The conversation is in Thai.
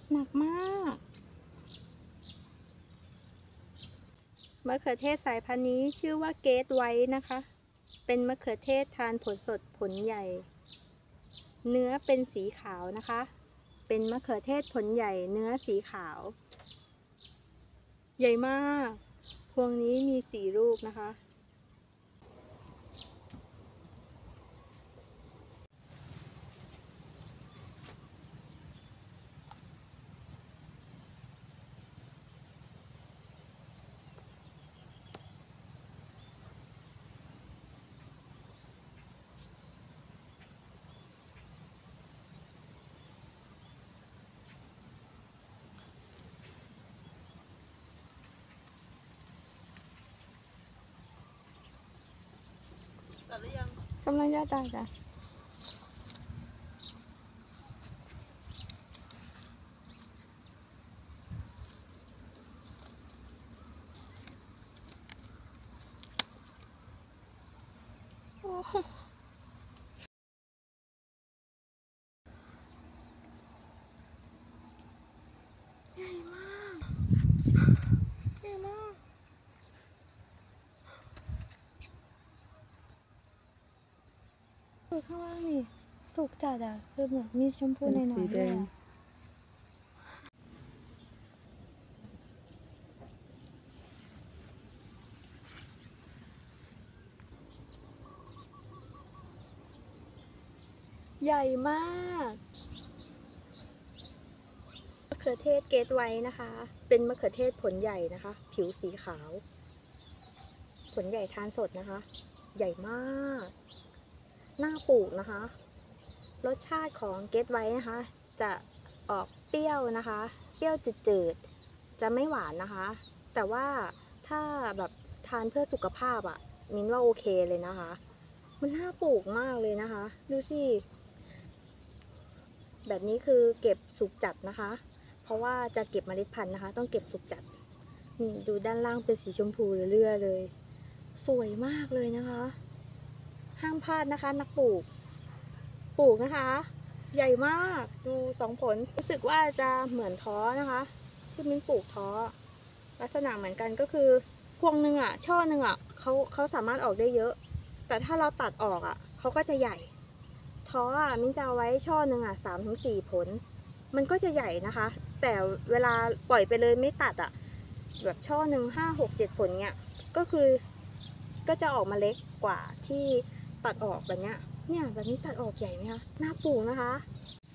หนักมากมะเขือเทศสายพันธุ์นี้ชื่อว่าเกตไว้นะคะ เป็นมะเขือเทศทานผลสดผลใหญ่ เนื้อเป็นสีขาวนะคะ เป็นมะเขือเทศผลใหญ่เนื้อสีขาว ใหญ่มาก พวงนี้มี4 ลูกนะคะตัดหรือยังกำลังจะตัดจ้ะโอ้ใหญ่มากใหญ่มากข้างล่างนี่สุกจัดอ่ะคือเหมือนมีชมพูในหน่อยด้วยอะใหญ่มากมะเขือเทศเกรดไว้นะคะ เป็นมะเขือเทศผลใหญ่นะคะ ผิวสีขาว ผลใหญ่ทานสดนะคะ ใหญ่มากน่าปลูกนะคะ รสชาติของเกรดไว้นะคะ จะออกเปรี้ยวนะคะ เปรี้ยวจืดๆจะไม่หวานนะคะ แต่ว่าถ้าแบบทานเพื่อสุขภาพอ่ะมิ้นว่าโอเคเลยนะคะ มันน่าปลูกมากเลยนะคะ ดูสิ แบบนี้คือเก็บสุกจัดนะคะ เพราะว่าจะเก็บเมล็ดพันธุ์นะคะ ต้องเก็บสุกจัด นี่ดูด้านล่างเป็นสีชมพูเรื่อยๆเลย สวยมากเลยนะคะ ห้ามพลาดนะคะนักปลูก ปลูกนะคะ ใหญ่มาก ดู2 ผล รู้สึกว่าจะเหมือนท้อนะคะที่มิ้นปลูกท้อ ลักษณะเหมือนกันก็คือพวงหนึ่งอ่ะ ช่อหนึ่งอ่ะเขาสามารถออกได้เยอะ แต่ถ้าเราตัดออกอ่ะเขาก็จะใหญ่ ท้ออ่ะมิ้นจะเอาไว้ช่อหนึ่งอ่ะ3 ถึง 4 ผล มันก็จะใหญ่นะคะ แต่เวลาปล่อยไปเลยไม่ตัดอ่ะ แบบช่อหนึ่ง5 6 7 ผลเนี่ยก็คือก็จะออกมาเล็กกว่าที่ตัดออกแบบเนี้ย เนี่ยแบบนี้ตัดออกใหญ่ไหมคะน่าปลูกนะคะ